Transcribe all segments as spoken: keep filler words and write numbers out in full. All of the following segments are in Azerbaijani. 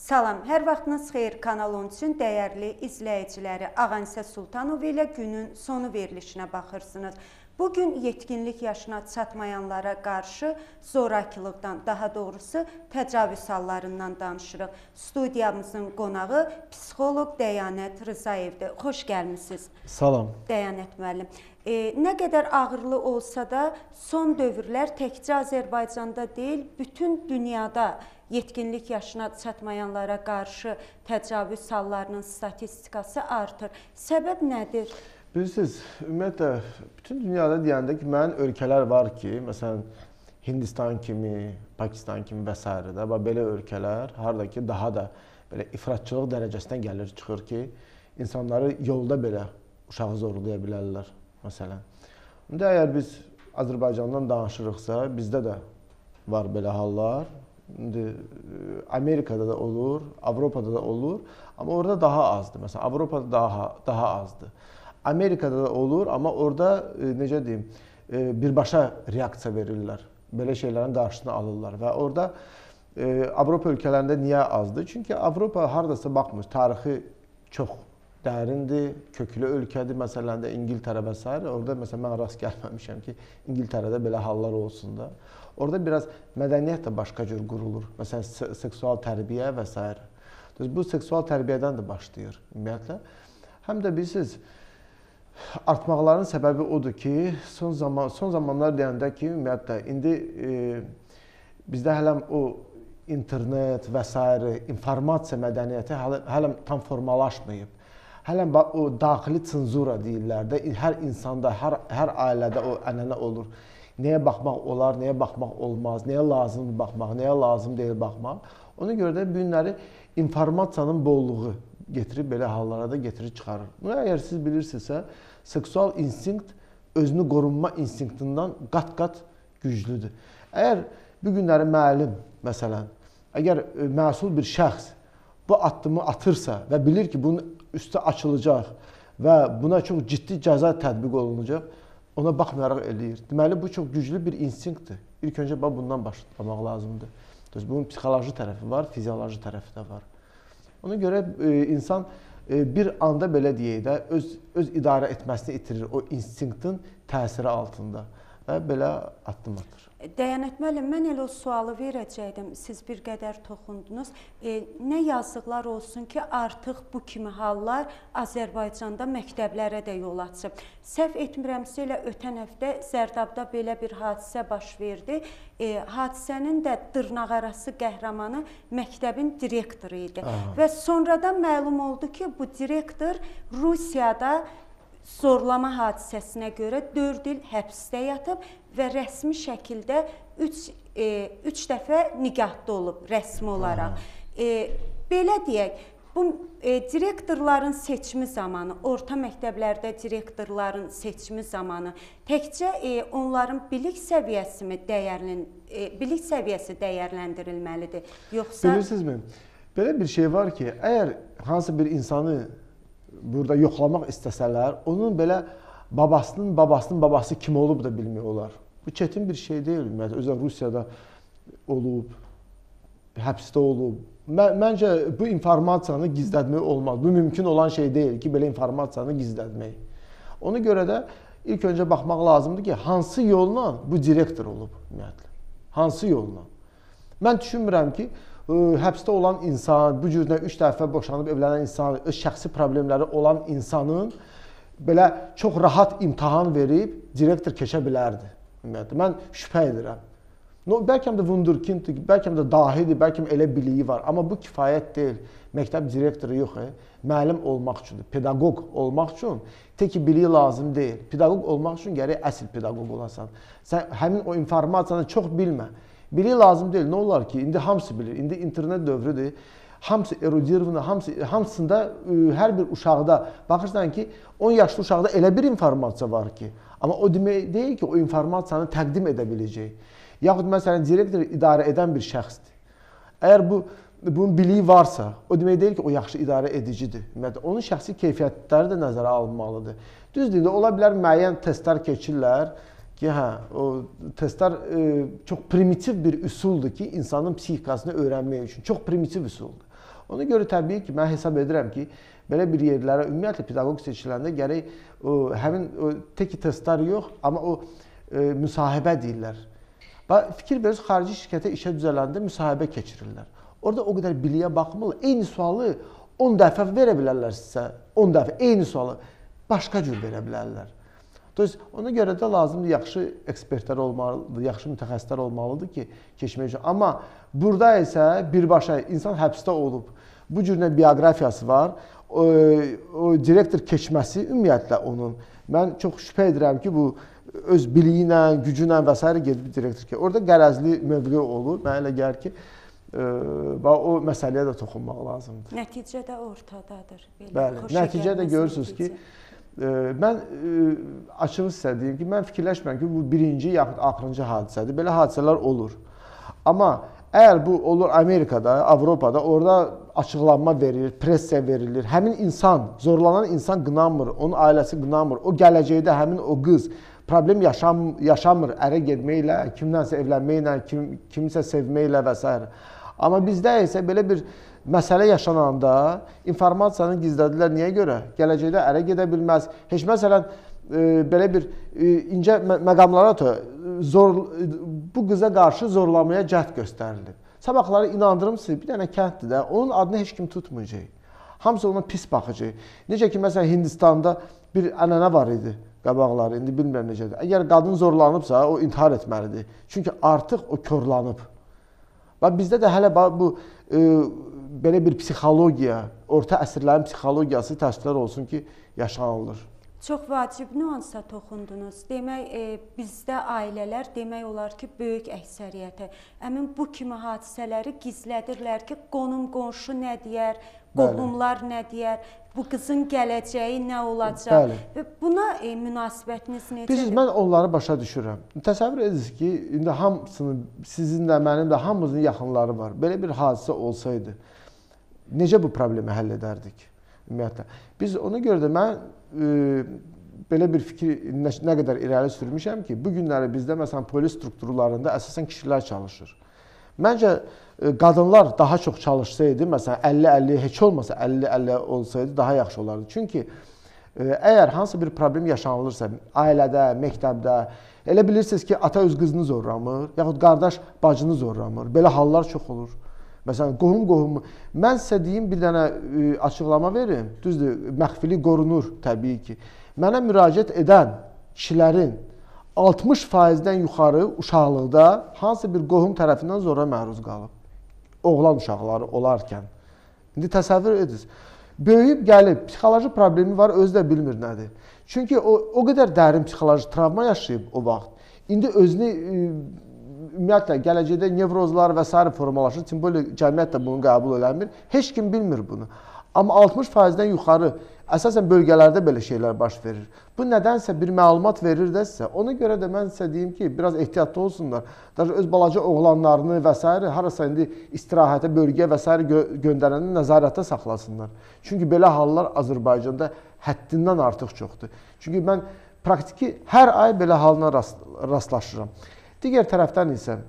Salam, hər vaxtınız xeyir kanalın üçün dəyərli izləyiciləri. Ağansə Sultanov ilə günün sonu verilişinə baxırsınız. Bugün yetkinlik yaşına çatmayanlara qarşı zorakılıqdan, daha doğrusu təcavüz hallarından danışırıq. Studiyamızın qonağı psixoloq Dəyanət Rızayevdir. Xoş gəlmisiniz. Salam. Dəyanət müəllim. E, nə qədər ağırlı olsa da son dövrlər təkcə Azərbaycanda deyil, bütün dünyada yetkinlik yaşına çatmayanlara qarşı təcavüz hallarının statistikası artır. Səbəb nədir? Bilirsiniz, ümumiyyətlə, bütün dünyada deyəndə ki, mənim ölkələr var ki, məsələn, Hindistan kimi, Pakistan kimi və s. də, belə ölkələr, harada ki, daha da belə ifratçılıq dərəcəsindən gəlir, çıxır ki, insanları yolda belə uşağı zorlaya bilərlər, məsələn. İndi əgər biz Azərbaycandan danışırıqsa, bizdə də var belə hallar. İndi Amerikada da olur, Avropada da olur, amma orada daha azdır. Məsələn, Avropada daha, daha azdır. Amerikada da olur, amma orada, necə deyim, birbaşa reaksiya verirlər. Belə şeylərin qarşısını alırlar və orada Avropa ölkələrində niyə azdır? Çünki Avropa haradasa baxmır, tarixi çox dərindir, köklü ölkədir, məsələn də İngiltərə və s. Orada məsələn mən rast gəlməmişəm ki, İngiltərədə belə hallar olsun da. Orada biraz mədəniyyət də başqa cür qurulur. Məsələn, seksual tərbiyə və s. Bu seksual tərbiyədən də başlayır ümumiyyətlə. Həm də bilirsiniz, artmaqların səbəbi odur ki, son zaman son zamanlar deyəndə ki, ümumiyyətlə indi e, bizdə hələm o internet və s. informasiya mədəniyyəti hələm, hələm tam formalaşmayıb. Hələm o daxili senzura deyirlər də, hər insanda, hər, hər ailədə o ənənə olur. Nəyə baxmaq olar, nəyə baxmaq olmaz, nəyə lazımdır baxmaq, nəyə lazım deyil baxmaq. Ona görə də bu günləri informasiyanın bolluğu getirib belə hallara da getirib çıxarır. Bunu əgər siz bilirsinizsə, seksual instinkt özünü qorunma instinktindən qat-qat güclüdür. Əgər bu günləri müəllim, məsələn, əgər məsul bir şəxs bu addımı atırsa və bilir ki, bunun üstü açılacaq və buna çox ciddi cəza tətbiq olunacaq, ona baxmayaraq eləyir. Deməli, bu çox güclü bir instinktdir. İlk öncə bundan başlamaq lazımdır. Bunun psixoloji tərəfi var, fizioloji tərəfi də var. Ona görə e, insan e, bir anda belə deyək də öz, öz idarə etməsini itirir o instinktin təsiri altında və belə addım atır. Dəyanət müəllim, mən elə o sualı verəcəkdim, siz bir qədər toxundunuz. E, nə yazıqlar olsun ki, artıq bu kimi hallar Azərbaycanda məktəblərə də yol açıb. Səhv etmirəmsə elə ötən həftə Zərdabda belə bir hadisə baş verdi. E, hadisənin də dırnaqarası qəhrəmanı məktəbin direktoru idi. Aha. Və sonradan məlum oldu ki, bu direktor Rusiyada zorlama hadisəsinə görə dörd il həbsdə yatıb və rəsmi şəkildə üç dəfə nigahda olub rəsmi olaraq. E, belə deyək, bu e, direktorların seçimi zamanı, orta məktəblərdə direktorların seçimi zamanı təkcə e, onların bilik səviyyəsi mi dəyərlin, e, bilik səviyyəsi dəyərləndirilməlidir? Yoxsa... Bilirsinizmi? Belə bir şey var ki, əgər hansı bir insanı burada yoxlamaq istəsələr, onun belə babasının babasının babası kim olub da bilmək olar. Bu çətin bir şey deyil. Özəlliklə Rusiyada olub, həbsdə olub. Məncə bu informasiyanı gizlətmək olmaz. Bu mümkün olan şey deyil ki, belə informasiyanı gizlətmək. Ona görə də ilk öncə baxmaq lazımdır ki, hansı yolla bu direktor olub ümumiyyətlə. Hansı yolla? Mən düşünmürəm ki, həbsdə olan insan, bu cürdən üç dəfə boşanıb evlənən insan, öz şəxsi problemləri olan insanın belə çox rahat imtahan verib direktor keçə bilərdi. Mən şübhə edirəm. No, bəlkə də wunderkinddir, bəlkə də dahidir, bəlkə elə biliyi var. Amma bu kifayət deyil. Məktəb direktoru yox, müəllim olmaq üçündür, pedaqoq olmaq üçün tək ki, biliyi lazım deyil. Pedaqoq olmaq üçün gərək əsl pedaqoq olasan. Sən həmin o informasiyanı çox bilmə. Biliyi lazım deyil. Nə olar ki, indi hamısı bilir. İndi internet dövrüdür. Hamısı erudirованный, hamısı, hamısında hər bir uşaqda baxırsan ki, on yaşlı uşaqda elə bir informasiya var ki, amma o demək deyil ki, o informasiyanı təqdim edə biləcək. Yaxud məsələn, direktor idarə edən bir şəxsdir. Əgər bu, bunun biliyi varsa, o demək deyil ki, o yaxşı idarə edicidir. Onun şəxsi keyfiyyətləri də nəzərə alınmalıdır. Düzdür, ola bilər müəyyən testlər keçirlər ki, hə, o testlər e, çox primitiv bir üsuldur ki, insanın psixikasını öyrənmək üçün. Çox primitiv üsuldur. Ona görə təbii ki, mən hesab edirəm ki, belə bir yerlərə ümumiyyətlə pedaqoq seçiləndə gərək o, həmin o, teki testlər yox, amma o e, müsahibə deyirlər. Və fikir verirsiniz, xarici şirkətə işə düzələndə müsahibə keçirirlər. Orada o qədər biliyə baxmırlar. Eyni sualı on dəfə verə bilərlər sizə. on dəfə eyni sualı başqa cür verə bilərlər. Ona görə də lazımdır, yaxşı ekspertlər olmalıdır, yaxşı mütəxəssislər olmalıdır ki, keçmək üçün. Amma burada isə birbaşa insan həbsdə olub, bu cür nə bioqrafiyası var, o, o direktor keçməsi ümumiyyətlə onun. Mən çox şübhə edirəm ki, bu öz biliyi ilə, gücü ilə və s. gedib direktor ki, orada qərəzli mövqe olur. Mənə elə gəlir ki, ə, o məsələyə də toxunmaq lazımdır. Nəticə də ortadadır. Belə, bəli, nəticə də görürsünüz ki, mən açıq sizə deyim ki, mən fikirləşmirəm ki, bu birinci yaxud axırıncı hadisədir. Belə hadisələr olur. Amma əgər bu olur Amerikada, Avropada, orada açıqlanma verilir, pressiya verilir. Həmin insan, zorlanan insan qınanmır, onun ailəsi qınanmır. O gələcəkdə həmin o qız problem yaşam, yaşamır ərə getməklə, kimdənsə evlənməklə, kim, kimisə sevməklə və s. Amma bizdə isə belə bir məsələ yaşananda informasiyanı gizlədilər. Niyə görə? Gələcəkdə ərə gedə bilməz. Heç məsələn, e, belə bir e, incə mə məqamlara da zor, bu qıza qarşı zorlamaya cəhd göstərilir. Sabahları inandırımsınız, bir dənə kənddir də, onun adını heç kim tutmayacaq. Hamısı ona pis baxacaq. Necə ki, məsələn, Hindistanda bir ənənə var idi qabaqları, indi bilmirəm necədir. Əgər qadın zorlanıbsa, o intihar etməlidir. Çünki artıq o körlanıb. Və bizdə də hələ bu e, belə bir psixologiya, orta əsrlərin psixologiyası təsvirlər olsun ki, yaşanılır. Çox vacib nüansa toxundunuz. Demək, e, bizdə ailələr demək olar ki, böyük əksəriyyəti həmin bu kimi hadisələri gizlədirlər ki, qonum, qonşu nə deyər, qohumlar nə deyər, bu qızın gələcəyi nə olacaq? Bəli. Və buna e, münasibətiniz necədir? Bilirsiniz, mən onları başa düşürəm. Təsəvvür edirsiniz ki, indi hamısının, sizin də, mənim də hamımızın yaxınları var. Belə bir hadisə olsaydı, necə bu problemi həll edərdik? Ümumiyyətlə. Biz ona görə də mən e, belə bir fikir nə, nə qədər irəli sürmüşəm ki, bu günləri bizdə məsələn polis strukturlarında əsasən kişilər çalışır. Məncə e, qadınlar daha çox çalışsaydı, məsələn əlli əlli heç olmasa əlli əlli olsaydı daha yaxşı olardı. Çünki e, əgər hansı bir problem yaşanılırsa, ailədə, məktəbdə, elə bilirsiniz ki, ata öz qızını zorlamır, yaxud qardaş bacını zorlamır. Belə hallar çox olur. Məsələn, qohum-qohumu. Mən sizə deyim, bir dənə e, açıqlama verim. Düzdür, məxfili qorunur təbii ki. Mənə müraciət edən kişilərin altmış faizdən yuxarı uşaqlıqda hansı bir qohum tərəfindən zora məruz qalıb. Oğlan uşaqları olarkən. İndi təsəvvür edirsiniz. Böyüyüb gəlib, psixoloji problemi var, özü də bilmir nədir. Çünki o, o qədər dərin psixoloji travma yaşayıb o vaxt. İndi özünü e, ümumiyyətlə, gələcəkdə nevrozlar və s. formalaşır. Timboli cəmiyyət də bunu qəbul eləmir. Heç kim bilmir bunu. Amma altmış faizdən yuxarı əsasən bölgələrdə belə şeylər baş verir. Bu nədənsə bir məlumat verir də sizə. Ona görə də mən sizə deyim ki, biraz ehtiyatlı olsunlar. Daha öz balaca oğlanlarını və s. harasa indi istirahətə, bölgəyə və s. gö göndərəni nəzarətdə saxlasınlar. Çünki belə hallar Azərbaycanda həddindən artıq çoxdur. Çünki mən praktiki hər ay belə halına rast rastlaşıram. Digər tərəfdən isə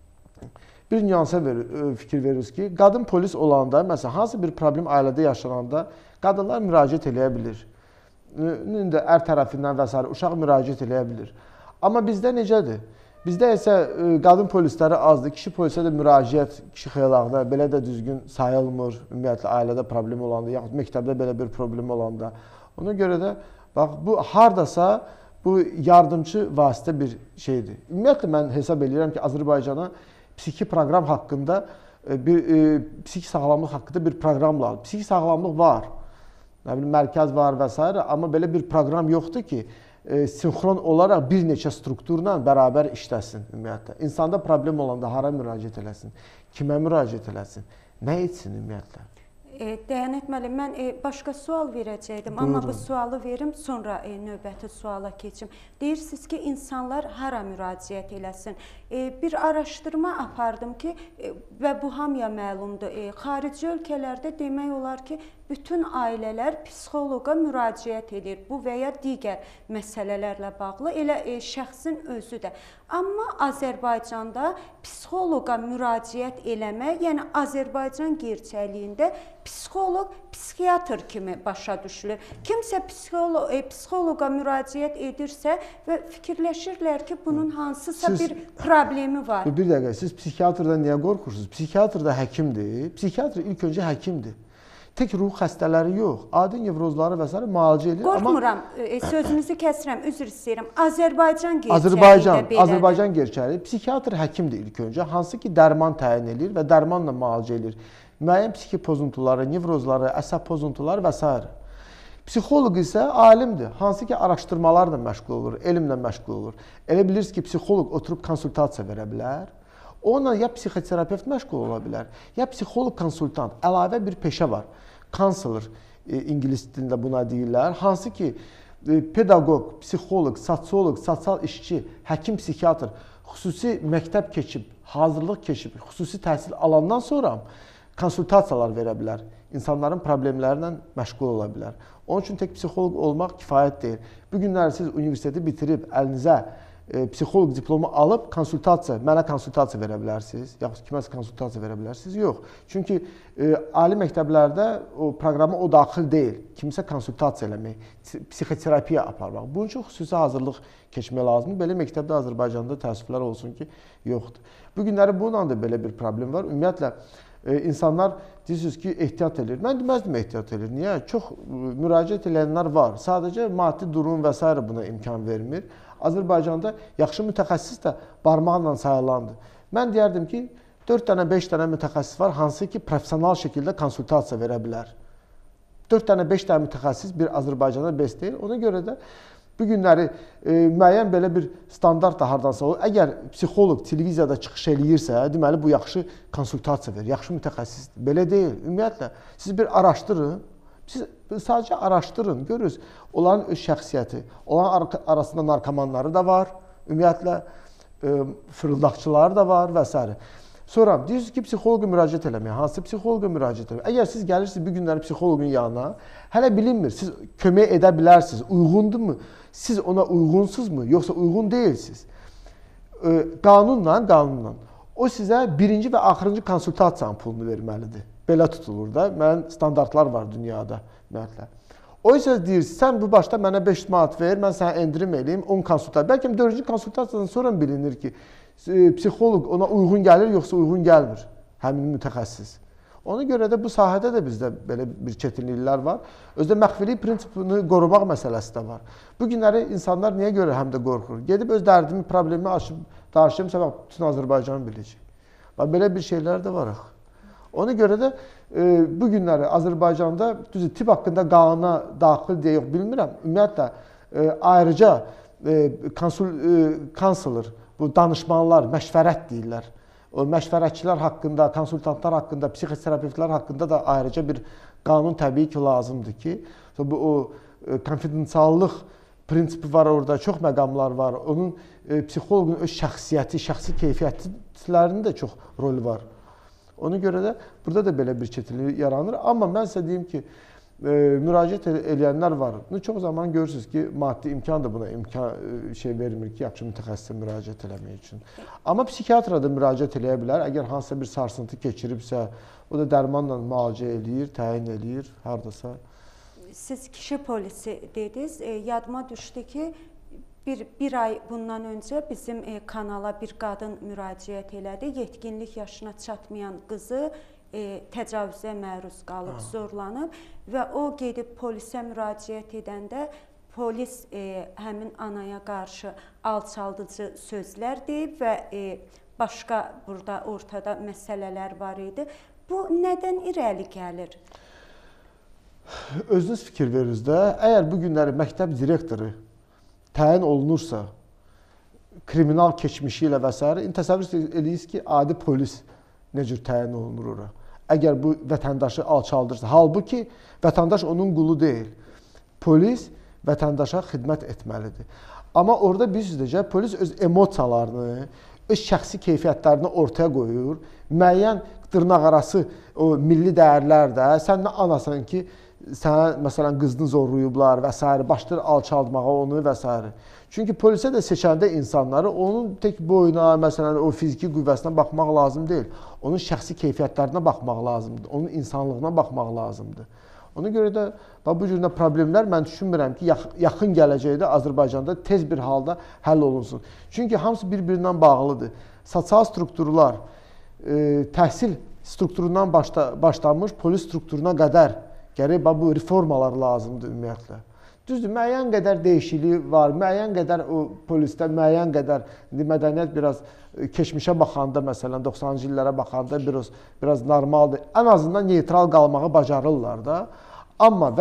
bir nüansa ver, fikir verirsiniz ki, qadın polis olanda, məsələn, hansı bir problem ailədə yaşananda qadınlar müraciət eləyə bilir. İndi ər tərəfindən və s. uşaq müraciət eləyə bilir. Amma bizdə necədir? Bizdə isə qadın polisləri azdır, kişi polisə də müraciət, kişi xeyalağına belə də düzgün sayılmır, ümumiyyətlə ailədə problem olanda, yaxud məktəbdə belə bir problem olanda. Ona görə də, bax, bu hardasa bu yardımcı vasitə bir şeydir. Ümumiyyətlə, mən hesab edirəm ki, Azərbaycana psixi proqram haqqında, bir, e, psixi sağlamlıq haqqında bir proqram lazım. Psixi sağlamlıq var, nə bilim, mərkəz var və s. Amma belə bir proqram yoxdur ki, e, sinxron olaraq bir neçə strukturla bərabər işləsin ümumiyyətlə. İnsanda problem olanda hara müraciət eləsin, kimə müraciət eləsin, nə etsin ümumiyyətlə? E, Dəyanət müəllim, mən e, başqa sual verəcəkdim, Buyurun. Amma bu sualı verim, sonra e, növbəti suala keçim. Deyirsiniz ki, insanlar hara müraciət eləsin? bir araşdırma apardım ki və bu hamıya məlumdur. Xarici ölkələrdə demək olar ki, bütün ailələr psixoloqa müraciət edir. Bu və ya digər məsələlərlə bağlı elə şəxsin özü də. Amma Azərbaycanda psixoloqa müraciət eləmək, yəni Azərbaycan gerçəkliyində psixoloq psixiatr kimi başa düşülür. Kimsə psixolo e, psixoloqa müraciət edirsə və fikirləşirlər ki, bunun hansısa siz, bir problemi var. Bir dəqiqə, siz psixiatrdan niyə qorxursunuz? Psixiatr da həkimdir. Psixiatr ilk öncə həkimdir. Tək ruh xəstələri yox, adi nevrozları və s. müalicə edir. Qorxmuram, amma... e, sözünüzü kəsirəm, üzr istəyirəm. Azərbaycan gerçəkliyində Azərbaycan, belədir. Azərbaycan gerçəliyi. Psixiatr həkimdir ilk öncə, hansı ki dərman təyin edir və dərmanla müalicə edir. Müəyyən psixi pozuntuları, nevrozları, əsəb pozuntuları və s. Psixoloq isə alimdir, hansı ki araşdırmalarla məşğul olur, elmlə məşğul olur. Elə bilirsiniz ki, psixoloq oturub konsultasiya verə bilər. Onunla ya psixoterapevt məşğul ola bilər, ya psixoloq konsultant, əlavə bir peşə var. Counselor, e, ingilis dilində buna deyirlər. Hansı ki, e, pedaqoq, psixoloq, sosioloq, sosial işçi, həkim, psixiatr xüsusi məktəb keçib, hazırlıq keçib, xüsusi təhsil alandan sonra konsultasiyalar verə bilər. İnsanların problemlərlə məşğul ola bilər. Onun üçün tək psixoloq olmaq kifayət deyil. Bu günlər siz universiteti bitirib, əlinizə e, psixoloq diplomu alıb konsultasiya, mənə konsultasiya verə bilərsiniz, yaxud kiməsə konsultasiya verə bilərsiniz? Yox. Çünki e, ali məktəblərdə o proqrama o daxil deyil. Kimsə konsultasiya eləmək, psixoterapiya aparmaq. Bunun üçün xüsusi hazırlıq keçmək lazımdır. Belə məktəbdə Azərbaycanda təəssüflər olsun ki, yoxdur. Bu günləri bununla da belə bir problem var. Ümumiyyətlə, e, insanlar deyirsiniz ki, ehtiyat edir. Mən deməzdim ehtiyat edir. Niyə? Çox müraciət edənlər var. Sadəcə maddi durum və s. buna imkan vermir. Azərbaycanda yaxşı mütəxəssis də barmaqla sayılandır. Mən deyərdim ki, dörd dənə, beş dənə mütəxəssis var, hansı ki, professional şəkildə konsultasiya verə bilər. dörd dənə, beş dənə mütəxəssis bir Azərbaycanda bes deyil. Ona görə də bu günləri e, müəyyən belə bir standart da hardansa olur. Əgər psixoloq televiziyada çıxış eləyirsə, deməli bu yaxşı konsultasiya verir, yaxşı mütəxəssisdir. Belə deyil. Ümumiyyətlə, siz bir araşdırın, siz sadəcə araşdırın, görürüz. Onların öz şəxsiyyəti, onların arasında narkomanları da var, ümumiyyətlə, e, fırıldaqçıları da var və s. Sonra deyirsiniz ki, psixoloqa müraciət eləməyə. Hansı psixoloqa müraciət eləməyə? Əgər siz gəlirsiniz bir günləri psixoloqun yanına, hələ bilinmir, siz kömək edə bilərsiniz, uyğundurmu? Siz ona uyğunsuzmu, yoxsa uyğun deyilsiniz? E, qanunla, qanunla. O sizə birinci və axırıncı konsultasiyanın pulunu verməlidir. Belə tutulur da, mənim standartlar var dünyada. Ümumiyyətlə. O isə deyir, sən bu başda mənə beş manat ver, mən sənə endirim eləyim, on konsultasiya. Bəlkə dördüncü konsultasiyadan sonra bilinir ki, psixoloq ona uyğun gəlir, yoxsa uyğun gəlmir, həmin mütəxəssis. Ona görə də bu sahədə də bizdə belə bir çətinliklər var. Özdə məxfilik prinsipini qorumaq məsələsi də var. Bu günləri insanlar niyə görə həm də qorxur? Gedib öz dərdimi, problemi açıb danışımsa, bax, bütün Azərbaycan biləcək. Bax, belə bir şeylər də var. Ona görə də e, bu günləri Azərbaycanda düzdür, tibb haqqında qanuna daxil deyə yox, bilmirəm. Ümumiyyətlə, e, ayrıca e, konsul, e, counselor, bu danışmanlar, məşvərət deyirlər. O məşvərətçilər haqqında, konsultantlar haqqında, psixoterapevtlər haqqında da ayrıca bir qanun təbii ki, lazımdır ki, bu o e, konfidensiallıq prinsipi var orada, çox məqamlar var. Onun e, psixoloqun öz şəxsiyyəti, şəxsi keyfiyyətlərinin də çox rolü var. Ona görə də burada da belə bir çətinlik yaranır. Amma mən sizə deyim ki, e, müraciət edənlər var. Çox zaman görürsünüz ki, maddi imkan da buna imkan e, şey vermir ki, yaxşı mütəxəssisə müraciət eləmək üçün. Amma psixiatra da müraciət eləyə bilər. Əgər hansısa bir sarsıntı keçiribsə, o da dərmanla müalicə eləyir, təyin eləyir, hardasa. Siz kişi polisi dediniz. E, yadıma düşdü ki, Bir, bir ay bundan öncə bizim e, kanala bir qadın müraciət elədi. Yetkinlik yaşına çatmayan qızı e, təcavüzə məruz qalıb, ha. zorlanıb və o gedib polisə müraciət edəndə polis e, həmin anaya qarşı alçaldıcı sözlər deyib və e, başqa burada ortada məsələlər var idi. Bu nədən irəli gəlir? Özünüz fikir verirsiniz də, əgər bu günləri məktəb direktoru təyin olunursa, kriminal keçmişi ilə və s. təsəvvür edirsiniz ki, adi polis nə cür təyin olunur ora. Əgər bu vətəndaşı alçaldırsa, halbuki vətəndaş onun qulu deyil. Polis vətəndaşa xidmət etməlidir. Amma orada bilirsiniz, polis öz emosiyalarını, öz şəxsi keyfiyyətlərini ortaya qoyur. Müəyyən dırnaqarası o milli dəyərlər də, sən nə anasan ki, sənə məsələn qızını zorlayıblar və s. başlayır alçaltmağa onu və s. Çünki polisə də seçəndə insanları onun tək boyuna, məsələn o fiziki qüvvəsinə baxmaq lazım deyil. Onun şəxsi keyfiyyətlərinə baxmaq lazımdır. Onun insanlığına baxmaq lazımdır. Ona görə də bu cür problemlər mən düşünmürəm ki, yaxın gələcəkdə Azərbaycanda tez bir halda həll olunsun. Çünki hamısı bir-birindən bağlıdır. Sosial strukturlar, e, təhsil strukturundan başla, başlanmış polis strukturuna qədər gərək bu reformalar lazımdır ümumiyyətlə. Düzdür, müəyyən qədər dəyişiklik var, müəyyən qədər o polisdə, müəyyən qədər mədəniyyət biraz keçmişə baxanda, məsələn doxsanıncı illərə baxanda biraz, biraz normaldır. Ən azından neytral qalmağı bacarırlar da. Amma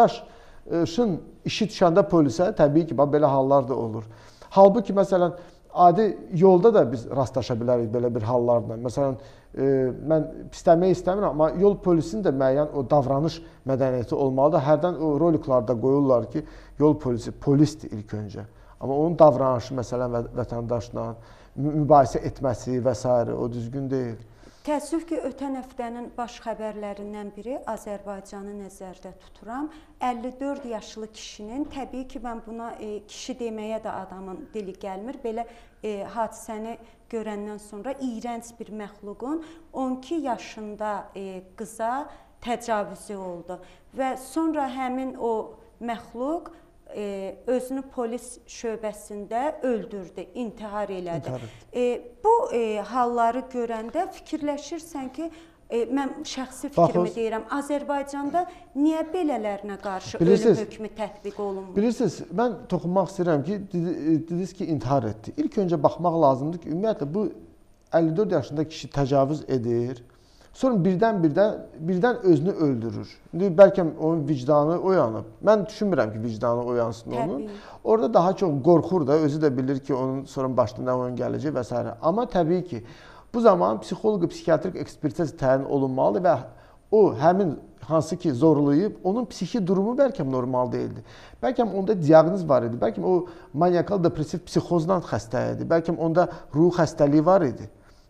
vətəndaşın işi düşəndə polisə təbii ki, belə hallar da olur. Halbuki, məsələn, adi yolda da biz rastlaşa bilərik belə bir hallarla. Məsələn, e, mən pisləmək istəmirəm, amma yol polisinin də müəyyən o davranış mədəniyyəti olmalıdır. Hərdən o roliklarda qoyurlar ki, yol polisi polisdir ilk öncə. Amma onun davranışı, məsələn, vətəndaşla mübahisə etməsi və s. o düzgün deyil. Təəssüf ki, ötən həftənin baş xəbərlərindən biri Azərbaycanı nəzərdə tuturam. əlli dörd yaşlı kişinin, təbii ki, mən buna e, kişi deməyə də adamın dili gəlmir. Belə e, hadisəni görəndən sonra iyrənc bir məxluqun on iki yaşında e, qıza təcavüzü oldu. Və sonra həmin o məxluq e, özünü polis şöbəsində öldürdü, intihar elədi. İntihar. E, bu e, halları görəndə fikirləşirsən ki, e, mən şəxsi fikrimi Baxın, deyirəm, Azərbaycanda niyə belələrinə qarşı bilirsiniz, ölüm hökmü tətbiq olunmur? Bilirsiniz, mən toxunmaq istəyirəm ki, dediniz ki, intihar etdi. İlk öncə baxmaq lazımdır ki, ümumiyyətlə bu əlli dörd yaşında kişi təcavüz edir. Sonra birdən-birdən birdən özünü öldürür. İndi bəlkə onun vicdanı oyanıb. Mən düşünmürəm ki, vicdanı oyansın onun. Təbii. Orada daha çox qorxur da, özü də bilir ki, onun sonra başına nə oyun gələcək və s. Amma təbii ki, bu zaman psixoloq, psixiatrik ekspertiz təyin olunmalı və o həmin hansı ki zorlayıb, onun psixi durumu bəlkə normal deyildi. Bəlkə onda diaqnoz var idi. Bəlkə o maniakal depressiv psixozdan xəstə idi. Bəlkə onda ruh xəstəliyi var idi.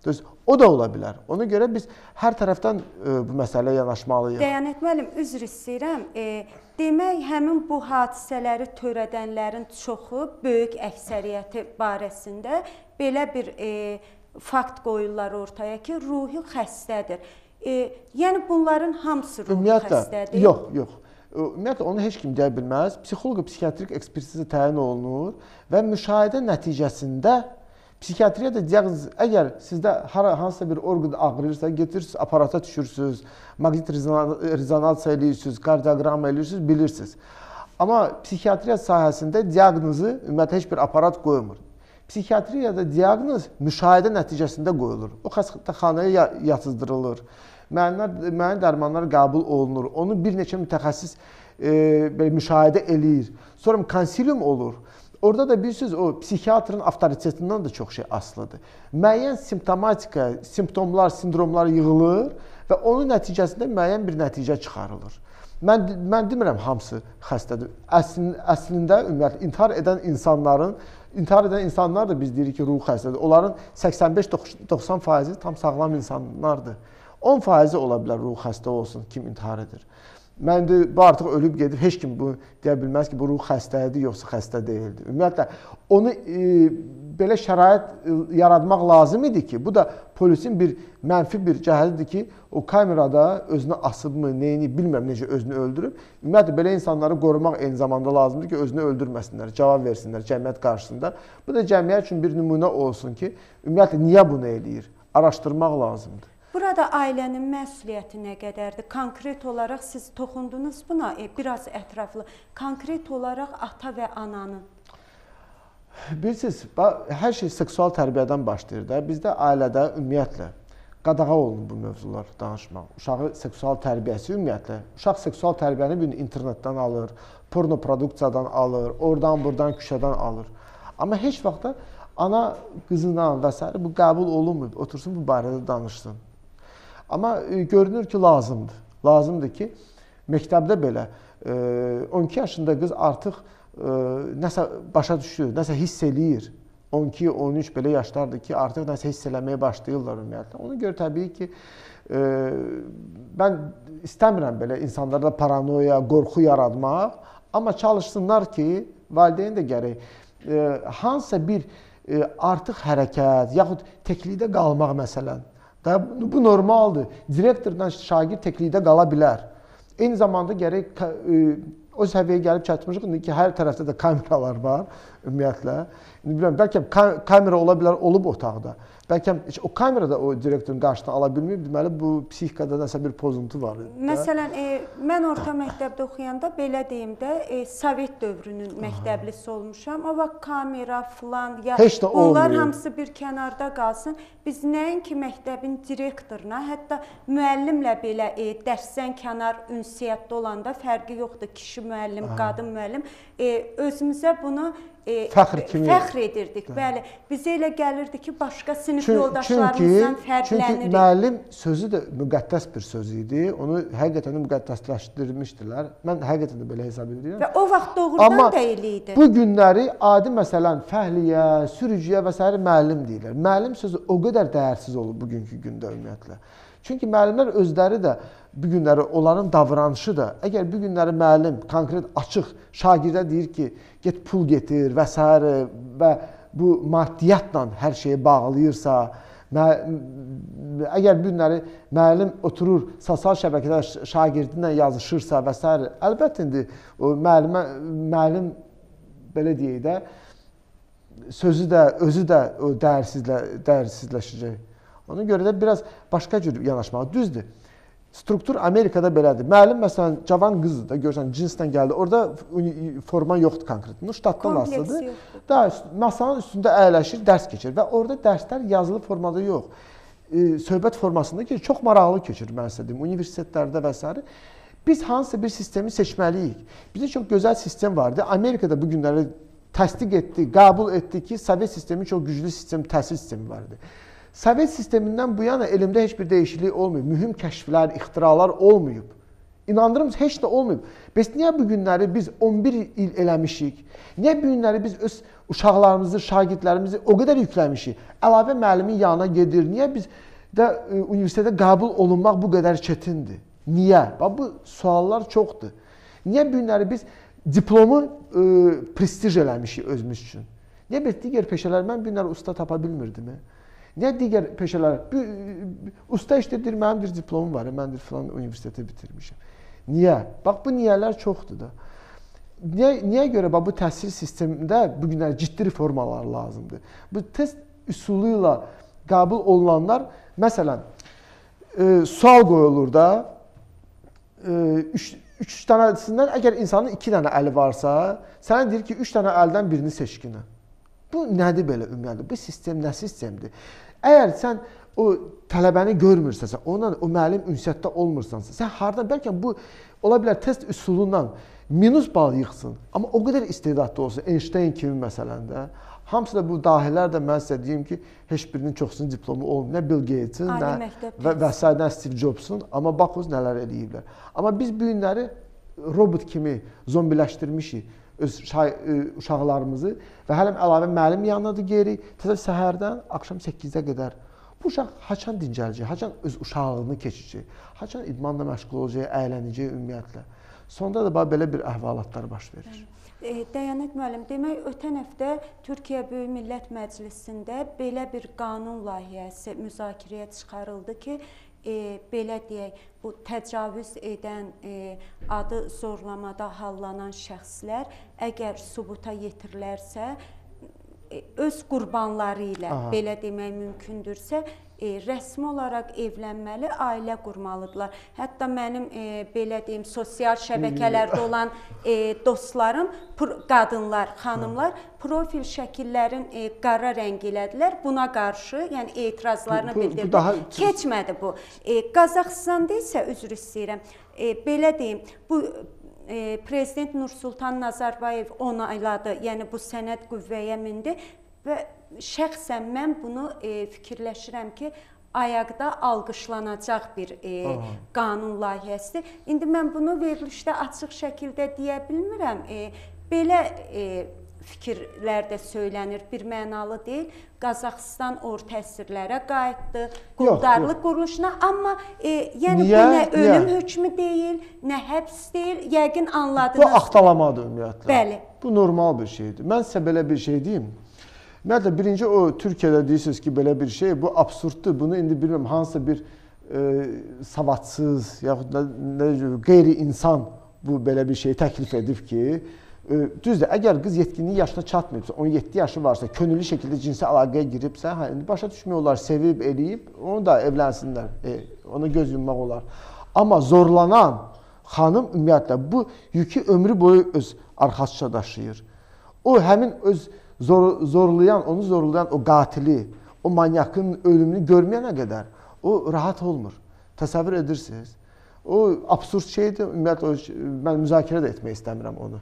O da ola bilər. Ona görə biz hər tərəfdən e, bu məsələyə yanaşmalıyıq. Dəyanət müəllim, üzr istəyirəm. E, demək, həmin bu hadisələri törədənlərin çoxu, böyük əksəriyyəti barəsində belə bir e, fakt qoyurlar ortaya ki, ruhi xəstədir. E, yəni bunların hamısı ruhi Ümumiyyətlə, xəstədir. Yox, yox. Ümumiyyətlə onu heç kim deyə bilməz. Psixoloq, psixiatrik ekspertizi təyin olunur və müşahidə nəticəsində psixiatriyada diaqnoz, əgər sizdə hansısa bir orqan ağrıyırsa, getirirsiniz, aparata düşürsünüz, maqnit rezonansiya eləyirsiniz, kardioqram eləyirsiniz, bilirsiniz. Amma psixiatriya sahəsində diaqnozu ümumiyyətlə heç bir aparat qoymur. Psixiatriyada diaqnoz müşahidə nəticəsində qoyulur. O xəstəxanaya yatızdırılır. Müəyyən dərmanlar qəbul olunur. Onu bir neçə mütəxəssis e, müşahidə eləyir. Sonra konsilium olur. Orada da bilirsiniz, o psixiatrın avtoritetindən də çox şey asılıdır. Müəyyən simptomatika, simptomlar, sindromlar yığılır və onun nəticəsində müəyyən bir nəticə çıxarılır. Mən, mən demirəm hamısı xəstədir. Əslin, əslində ümumiyyətlə intihar edən insanların, intihar edən insanlar da biz deyirik ki, ruh xəstədir. Onların səksən beş doxsan faizi tam sağlam insanlardır. on faizi ola bilər ruh xəstə olsun, kim intihar edir. Mən də bu artıq ölüb gedib, heç kim bu deyə bilməz ki, bu ruh xəstədir, yoxsa xəstə deyildi. Ümumiyyətlə, onu e, belə şərait yaratmaq lazım idi ki, bu da polisin bir mənfi bir cəhətidir ki, o kamerada özünü asıbmı, neyini bilmirəm necə özünü öldürüb. Ümumiyyətlə, belə insanları qorumaq eyni zamanda lazımdır ki, özünü öldürməsinlər, cavab versinlər cəmiyyət qarşısında. Bu da cəmiyyət üçün bir nümunə olsun ki, ümumiyyətlə, niyə bunu eləyir? Araşdırmaq lazımdır. Burada ailənin məsuliyyəti nə qədərdir? Konkret olaraq siz toxundunuz buna, e, biraz ətraflı. Konkret olaraq ata və ananın. Bilirsiniz, hər şey seksual tərbiyədən başlayır da. Bizdə ailədə ümumiyyətlə qadağa olunur bu mövzular danışmaq. Uşağı seksual tərbiyəsi ümumiyyətlə. Uşaq seksual tərbiyəni bir internetdən alır, porno produksiyadan alır, oradan, buradan, küşədən alır. Amma heç vaxt ana qızından və s. bu qəbul olunmur. Otursun bu barədə danışsın. Amma e, görünür ki, lazımdır. Lazımdır ki, məktəbdə belə e, on iki yaşında qız artıq e, nəsə başa düşür, nəsə hiss eləyir. on iki on üç belə yaşlardır ki, artıq nəsə hiss eləməyə başlayırlar ümumiyyətlə. Ona görə təbii ki, e, mən istəmirəm belə insanlarda paranoya, qorxu yaratmaq, amma çalışsınlar ki, valideyn də gərək e, hansısa bir e, artıq hərəkət, yaxud təklikdə qalmaq məsələn. Da, bu normaldır. Direktordan şagird təklikdə qala bilər. Eyni zamanda gərək e, o səviyyəyə gəlib çatmışıq ki, hər tərəfdə də kameralar var ümumiyyətlə. Bilmirəm, bəlkə kamera ola bilər, olub otaqda. Bəlkə o kamerada o direktorun qarşısına ala bilməyib, deməli bu psixikada nəsə bir pozuntu var. Məsələn, e, mən orta məktəbdə oxuyanda belə deyim də, e, Sovet dövrünün məktəblisi olmuşam. O vaxt kamera filan, ya onlar hamısı bir kənarda qalsın. Biz nəinki məktəbin direktoruna, hətta müəllimlə belə e, dərsdən kənar ünsiyyətdə olanda fərqi yoxdur. Kişi müəllim, Aha. qadın müəllim. E, özümüzə bunu E, fəxr, kimi, fəxr edirdik. Bəli, bizə elə gəlirdi ki, başqa sinif çünki, yoldaşlarımızdan fərqlənirik. Çünki müəllim sözü də müqəddəs bir söz idi. Onu həqiqətən də müqəddəsləşdirmişdilər. Mən həqiqətən də belə hesab edirəm. Və o vaxt doğrudan Amma da elə idi. Bu günləri adi məsələn fəhliyə, sürücüyə və s. müəllim deyirlər. Müəllim sözü o qədər dəyərsiz olub bugünkü gündə ümumiyyətlə. Çünki müəllimlər özləri də bu günləri, onların davranışı da, əgər bu günləri müəllim konkret açıq şagirdə deyir ki, get pul getir və s. və bu maddiyyatla hər şeyi bağlayırsa, əgər bu günləri müəllim oturur, sosial şəbəkədə şagirdinlə yazışırsa və s. əlbəttə indi o müəllimə, müəllim belə deyək də, sözü də, özü də o dəyərsizlə, dəyərsizləşəcək. Ona görə də biraz başqa cür yanaşmaq düzdür. Struktur Amerikada belədir. Müəllim məsələn cavan qızdır da, görürsən cinslə gəldi. Orada forma yoxdur konkret. Bu ştatdan asılıdır. Da masanın üstündə əyləşir, dərs keçir və orada dərslər yazılı formada yox. E, söhbət formasında ki, çox maraqlı keçir mən sizə deyim, universitetlərdə və s. Biz hansısa bir sistemi seçməliyik. Bizdə çox gözəl sistem vardı. Amerikada bu günləri təsdiq etdi, qəbul etdi ki, Sovet sistemi çox güclü sistem, təhsil sistemi vardı. Sovet sistemindən bu yana elmdə heç bir dəyişiklik olmayıb. Mühüm kəşflər, ixtiralar olmayıb. İnandırım, heç də olmayıb. Bəs niyə bu günləri biz on bir il eləmişik? Niyə bu günləri biz öz uşaqlarımızı, şagirdlərimizi o qədər yükləmişik? Əlavə müəllimin yanına gedir. Niyə biz də e, universitetə qəbul olunmaq bu qədər çətindir? Niyə? Bax, bu suallar çoxdur. Niyə bu günləri biz diplomu e, prestij eləmişik özümüz üçün? Niyə biz digər peşələr, mən bu günləri usta tapa bilmirdim? Niyə digər peşələr, usta işlədir, mənim bir diplomum var, mən bir filan universiteti bitirmişim. Niyə? Bax, bu niyələr çoxdur da. Niyə, niyə görə bax, bu təhsil sistemində bu günlər ciddi reformalar lazımdır? Bu test üsulu ilə qəbul olunanlar, məsələn, e, sual qoyulur da, e, üç, üç dənəsindən, əgər insanın iki dənə əli varsa, sənə deyir ki, üç dənə əldən birini seçkinə. Bu nədir belə ümumiyyətlə? Bu sistem nə sistemdir? Əgər sən o tələbəni görmürsənsə, onunla o müəllim ünsiyyətdə olmursansa, sən hardan, bəlkə bu ola bilər test üsulundan minus bal yıxsın, amma o qədər istedadlı olsun, Einstein kimi məsələndə. Hamısı da bu dahilər də mən sizə deyim ki, heç birinin çoxsunun diplomu olmuyor. Nə Bill Gates'in, nə və, və s. nə Steve Jobs'un, amma baxınız nələr eləyiblər. Amma biz bu günləri robot kimi zombiləşdirmişik öz uşaqlarımızı və hələm əlavə müəllim yanınadır geri, təzə səhərdən axşam səkkizə qədər. Bu uşaq haçan dincələcək, haçan öz uşaqlığını keçəcək, haçan idmanla məşğul olacaq, əylənəcək ümumiyyətlə. Sonda da belə bir əhvalatlar baş verir. E, Dəyanət müəllim, demək ötən həftə Türkiyə Böyük Millət Məclisində belə bir qanun layihəsi müzakirəyə çıxarıldı ki, e, belə deyək, bu təcavüz edən, e, adı zorlamada hallanan şəxslər əgər sübuta yetirilərsə, e, öz qurbanları ilə, Aha. belə demək mümkündürsə, e, rəsmi olaraq evlənməli, ailə qurmalıdırlar. Hətta mənim e, belə deyim, sosial şəbəkələrdə olan e, dostlarım, qadınlar, xanımlar profil şəkillərin e, qara rəng elədilər. Buna qarşı, yəni etirazlarını bu, bu, bildirdilər. Bu daha... Keçmədi bu. E, Qazaxıstanda isə, üzr istəyirəm, e, belə deyim, bu e, Prezident Nursultan Nazarbayev onayladı, yəni bu sənəd qüvvəyə mindi və şəxsən mən bunu e, fikirləşirəm ki, ayaqda alqışlanacaq bir e, qanun layihəsidir. İndi mən bunu verilişdə açıq şəkildə deyə bilmirəm. E, belə e, fikirlər də söylənir, bir mənalı deyil. Qazaxıstan orta əsrlərə qayıtdı, quldarlıq quruluşuna, amma e, yəni niyə? bu nə ölüm Niyə? hökmü deyil, nə həbs deyil, yəqin anladınız. Bu axtalamadır ümumiyyətlə. Bəli. Bu normal bir şeydir. Mən sizə belə bir şey deyim. Ümumiyyətlə, birinci o Türkiyədə deyirsiniz ki, belə bir şey, bu absurddur. Bunu indi bilmirəm, hansısa bir e, savadsız, yaxud da qeyri-insan bu belə bir şey təklif edib ki, düzdür, əgər qız yetkinlik yaşına çatmayıbsa, on yeddi yaşı varsa, könüllü şəkildə cinsi əlaqəyə giribsə, hə, indi başa düşmək olar, sevib, eləyib, onu da evlənsinlər, e, ona göz yummaq olar. Amma zorlanan xanım ümumiyyətlə bu yükü ömrü boyu öz arxasıca daşıyır. O həmin öz zor, zorlayan, onu zorlayan o qatili, o manyakın ölümünü görməyənə qədər o rahat olmur. Təsəvvür edirsiniz? O absurd şeydir, ümumiyyətlə mən müzakirə də etmək istəmirəm onu.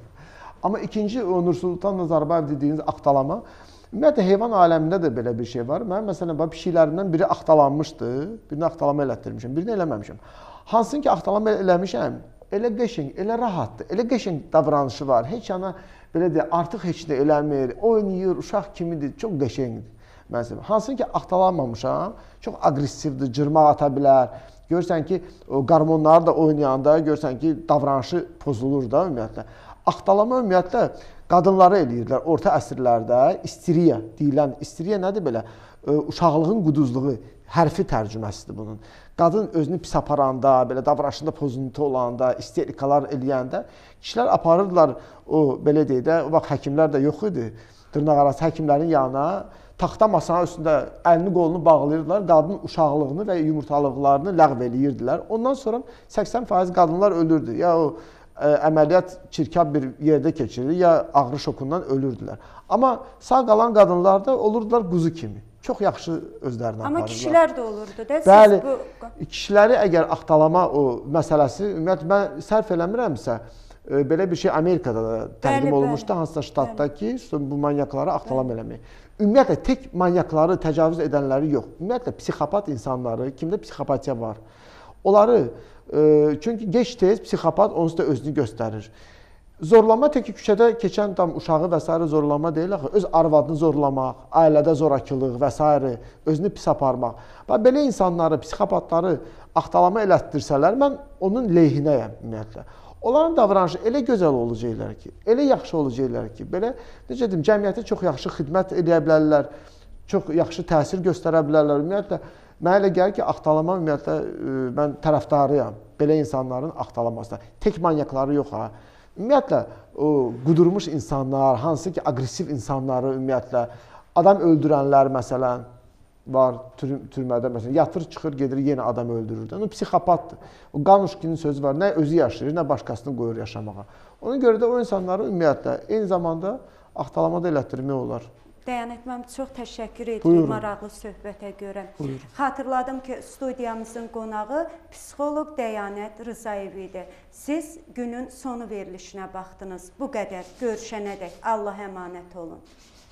Amma ikinci o Nursultan Nazarbayev dediyiniz axtalama, ümumiyyətlə heyvan aləmində də belə bir şey var. Mən məsələn pişiklərimdən biri axtalanmışdı, birini axtalama elətdirmişəm, birini eləməmişəm. Hansın ki axtalama eləmişəm, elə qəşəng, elə rahatdır, elə qəşəng davranışı var. Heç yana belə deyək, artıq heç də eləmir, oynayır, uşaq kimidir, çox qəşəngdir. Məsələn, hansın ki axtalanmamışam, çox aqressivdir, cırmaq ata bilər. Görürsən ki, o qarmonları da oynayanda görürsən ki, davranışı pozulur da ümumiyyətlə. Axtalama ümumiyyətlə qadınları eləyirdilər orta əsrlərdə. İstiriya deyilən, istiriya nədir belə? Uşaqlığın quduzluğu, hərfi tərcüməsidir bunun. Qadın özünü pis aparanda, belə davranışında pozuntu olanda, isterikalar eləyəndə kişilər aparırdılar o, belə deyək də, o vaxt həkimlər də yox idi. Dırnaq arası həkimlərin yanına taxta masanın üstündə əlini qolunu bağlayırdılar, qadın uşaqlığını və yumurtalıqlarını ləğv eləyirdilər. Ondan sonra səksən faiz qadınlar ölürdü. Ya o ə, əməliyyat çirkab bir yerdə keçirir, ya ağrı şokundan ölürdülər. Amma sağ qalan qadınlar da olurdular quzu kimi. Çox yaxşı özlərini aparırlar. Amma kişilər də olurdu da. Bəli, bu... kişiləri əgər axtalama o məsələsi, ümumiyyətlə mən sərf eləmirəmsə, belə bir şey Amerikada da təqdim olunmuşdu, hansısa ştatda ki, bu manyakları axtalama eləmək. Ümumiyyətlə, tək manyakları, təcavüz edənləri yox. Ümumiyyətlə, psixopat insanları, kimdə psixopatiya var, onları, e, çünki gec-tez psixopat onsuz da özünü göstərir. Zorlama tək ki, küçədə keçən tam uşağı və s. zorlama deyil, axı, öz arvadını zorlamaq, ailədə zorakılıq və s. özünü pis aparmaq. Belə insanları, psixopatları axtalama elətdirsələr, mən onun leyhinəyəm ümumiyyətlə. Onların davranışı elə gözəl olacaqlar ki, elə yaxşı olacaqlar ki, belə, necə deyim, cəmiyyətə çox yaxşı xidmət edə bilərlər, çox yaxşı təsir göstərə bilərlər. Ümumiyyətlə, mənə elə gəlir ki, axtalama, ümumiyyətlə, mən tərəfdarıyam belə insanların axtalamasına. Tək manyakları yox, ha. Ümumiyyətlə, o qudurmuş insanlar, hansı ki, aqressiv insanları, ümumiyyətlə, adam öldürənlər, məsələn, var türmədə, məsələn, yatır, çıxır, gedir, yenə adam öldürür. O psixopatdır. O Qanuşkinin sözü var, nə özü yaşayır, nə başqasını qoyur yaşamağa. Ona görə də o insanları ümumiyyətlə, eyni zamanda axtalamada elətdirmək olar. Dəyanət, mən çox təşəkkür edirəm Buyurun. maraqlı söhbətə görə. Buyurun. Xatırladım ki, studiyamızın qonağı psixoloq Dəyanət Rzayev idi. Siz günün sonu verilişinə baxdınız. Bu qədər. Görüşənədək Allah əmanət olun.